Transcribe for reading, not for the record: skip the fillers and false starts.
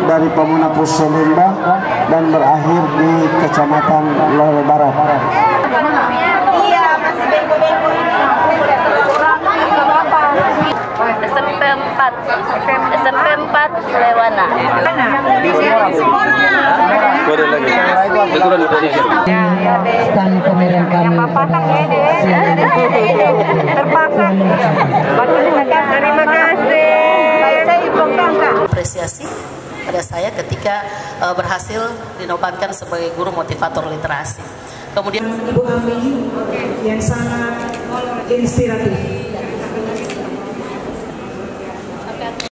dari Pamuna Pusolumba dan berakhir di Kecamatan Lole Barat. Iya, masih bego-bego. SMP 4 Lewana. Dan pemeran kami Terpaksa. Terima kasih. Apresiasi pada saya ketika berhasil dinobatkan sebagai guru motivator literasi. Kemudian Ibu Ami yang sangat inspiratif.